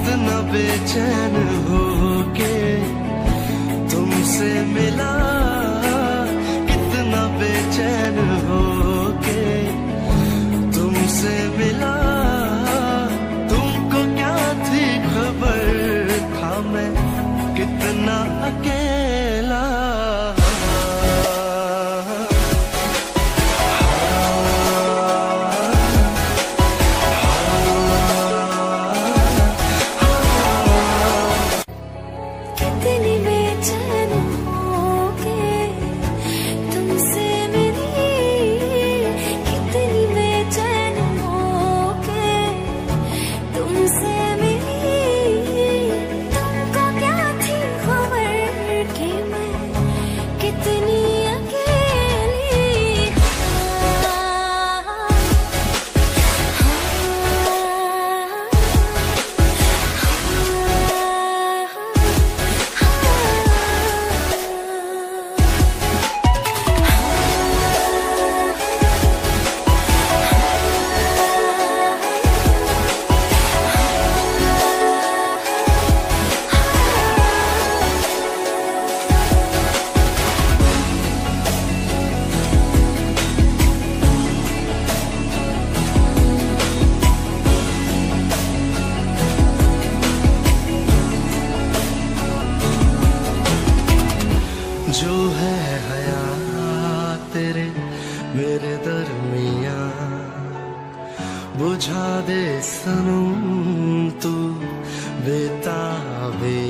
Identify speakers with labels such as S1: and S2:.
S1: कितना बेचैन होके तुमसे मिला, कितना बेचैन होके तुमसे मिला। तुमको क्या थी खबर, था मैं कितना अकेला। जो है हया तेरे मेरे दरमिया, बुझा दे सनम तू बेताबी।